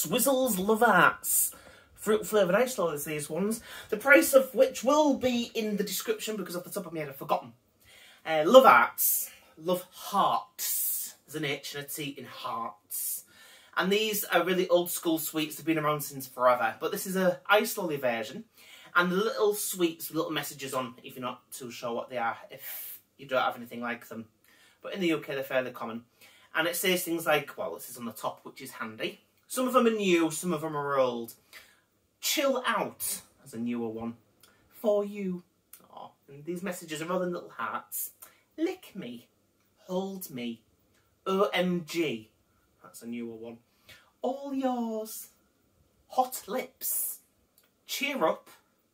Swizzles Love Arts. Fruit flavoured ice lollies, these ones. The price of which will be in the description because off the top of my head I've forgotten. Love Arts. Love Hearts. There's an H and a T in Hearts. And these are really old school sweets. They've been around since forever. But this is a ice lolly version. And the little sweets with little messages on, if you're not too sure what they are, if you don't have anything like them. But in the UK they're fairly common. And it says things like, well, this is on the top, which is handy. Some of them are new, some of them are old. Chill Out as a newer one. For you. Oh, and these messages are all in little hearts. Lick me. Hold me. OMG. That's a newer one. All yours. Hot lips. Cheer up.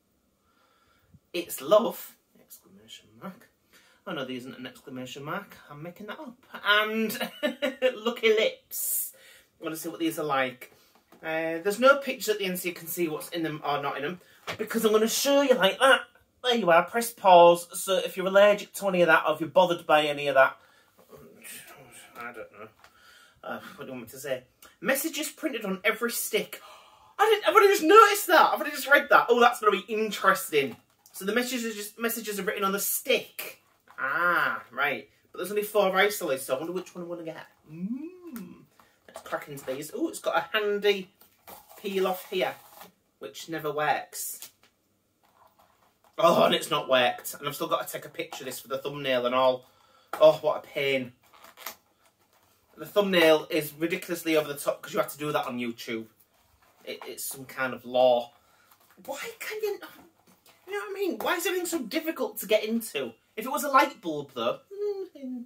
It's love. Exclamation mark. Oh no, there isn't an exclamation mark. I'm making that up. And lucky lips. I want to see what these are like. There's no picture at the end so you can see what's in them or not in them. Because I'm going to show you like that. There you are. Press pause. So if you're allergic to any of that or if you're bothered by any of that. I don't know. What do you want me to say? Messages printed on every stick. I've only just noticed that. I've only just read that. Oh, that's going to be interesting. So the messages are written on the stick. Ah, right. But there's only 4 ice lollies, so I wonder which one I want to get. Let's crack into these. Oh, it's got a handy peel off here, which never works. Oh, and it's not worked. And I've still got to take a picture of this for the thumbnail and all. Oh, what a pain. The thumbnail is ridiculously over the top because you have to do that on YouTube. It's some kind of law. Why can you... You know what I mean? Why is everything so difficult to get into? If it was a light bulb, though... Oh, and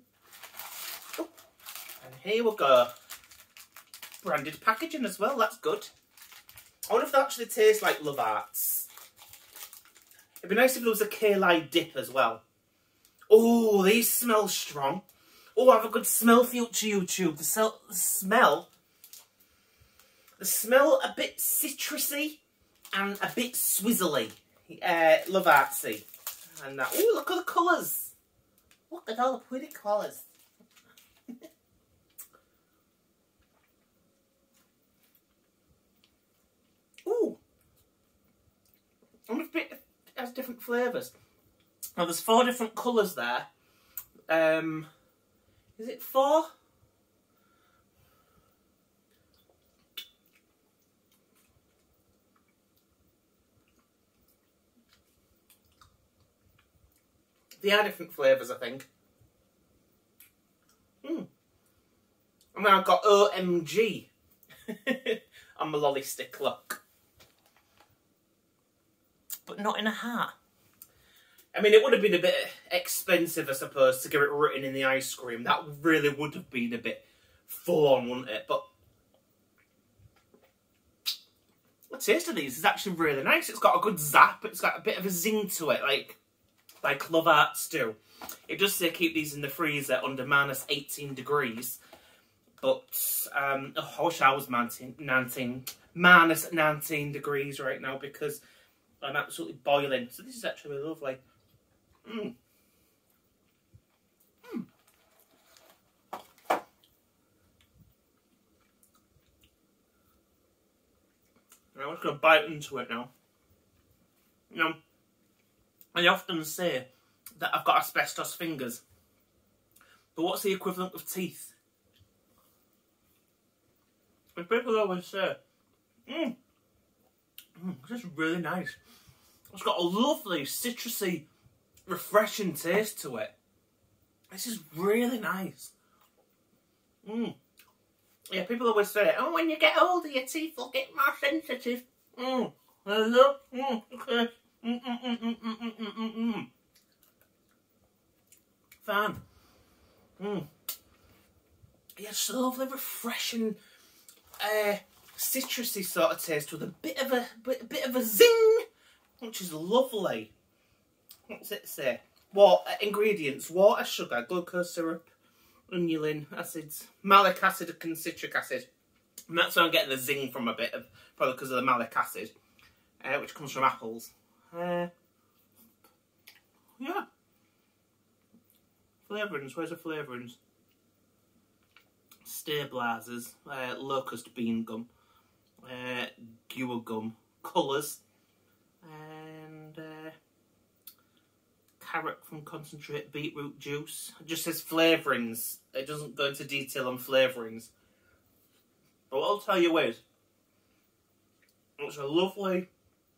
here we go. Branded packaging as well, that's good. I wonder if they actually taste like Love Arts. It'd be nice if there was a kale dip as well. Oh, these smell strong. Oh, I have a good smell for you to YouTube. The smell a bit citrusy and a bit swizzly. Love Artsy. And oh, look at the colours. Look at all the pretty colours. Ooh. I wonder if it has different flavours. Now, there's 4 different colours there. Is it 4? They are different flavours, I think. And then I've got OMG on my lolly stick, look. But not in a hat. I mean, it would have been a bit expensive, I suppose, to get it written in the ice cream. That really would have been a bit full on, wouldn't it? But the taste of these is actually really nice. It's got a good zap. It's got a bit of a zing to it, like Love Arts do. It does say keep these in the freezer under -18 degrees. But oh, I wish I was -19 degrees right now because I'm absolutely boiling. So this is actually really lovely. I'm just going to bite into it now. You know, I often say that I've got asbestos fingers. But what's the equivalent of teeth? And people always say, this is really nice. It's got a lovely, citrusy, refreshing taste to it. This is really nice. Yeah, people always say, oh, when you get older, your teeth will get more sensitive. Hello? Okay. Fun. Yeah, it's a lovely, refreshing, citrusy sort of taste with a bit of a zing, which is lovely. What's it say? Ingredients: water, sugar, glucose syrup, inulin, acids, malic acid and citric acid. And that's where I'm getting the zing from a bit of, probably because of the malic acid, which comes from apples. Yeah. Flavourings, where's the flavourings? Stabilisers, locust bean gum. Gewer gum colours, and carrot from concentrate, beetroot juice. It just says flavourings. It doesn't go into detail on flavourings. But what I'll tell you is, it's a lovely.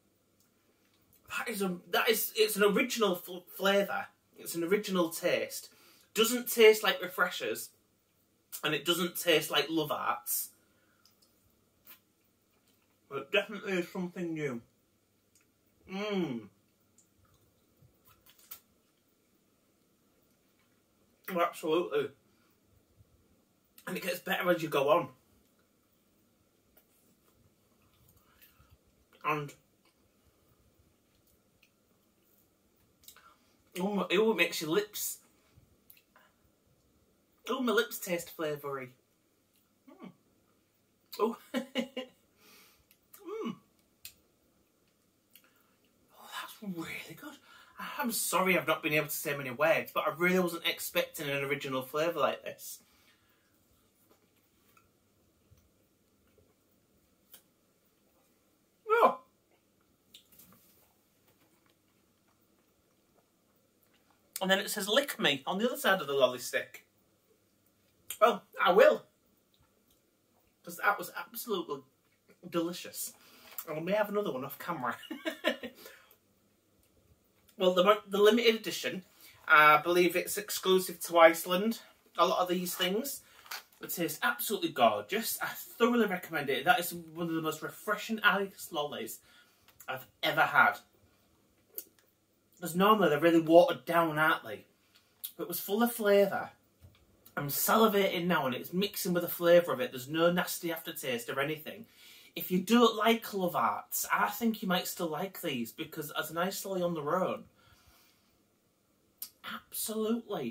It's an original flavour. It's an original taste. Doesn't taste like refreshers, and it doesn't taste like Love Arts. But it definitely is something new. Oh, absolutely. And it gets better as you go on. And it makes your lips. Oh, my lips taste flavoury. Oh. Oh, that's really good. I'm sorry I've not been able to say many words, but I really wasn't expecting an original flavour like this. Oh. And then it says lick me on the other side of the lolly stick. Well, I will. Because that was absolutely delicious. And we may have another one off camera. Well, the limited edition, I believe it's exclusive to Iceland. A lot of these things. It tastes absolutely gorgeous. I thoroughly recommend it. That is one of the most refreshing ice lollies I've ever had. Because normally they're really watered down, aren't they? But it was full of flavour. I'm salivating now and it's mixing with the flavour of it. There's no nasty aftertaste or anything. If you don't like Love Arts, I think you might still like these because as an ice lolly on their own, absolutely.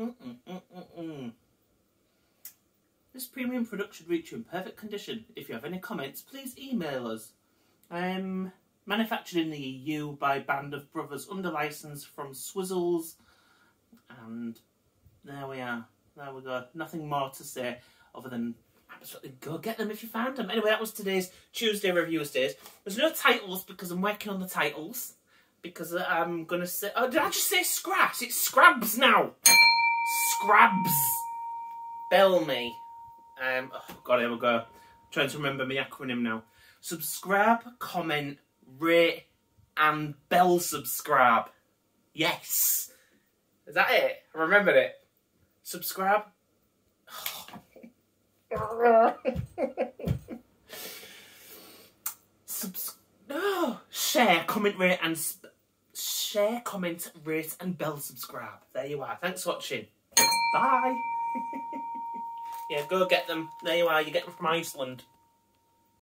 This premium product should reach you in perfect condition. If you have any comments, please email us. Manufactured in the EU by Band of Brothers under licence from Swizzles. And there we are. There we go. Nothing more to say other than absolutely go get them if you found them. Anyway, that was today's Tuesday Reviewers Days. There's no titles because I'm working on the titles. Because I'm going to say... Oh, did I just say Scraps? It's Scrabs now. Scrabs. Bell me. Oh, God, here we go. I'm trying to remember my acronym now. Subscribe, comment, rate, and bell subscribe. Yes. Is that it? I remembered it. Subscribe. Share, comment, rate, and bell subscribe. There you are. Thanks for watching. Bye. Yeah, go get them. There you are. You get them from Iceland.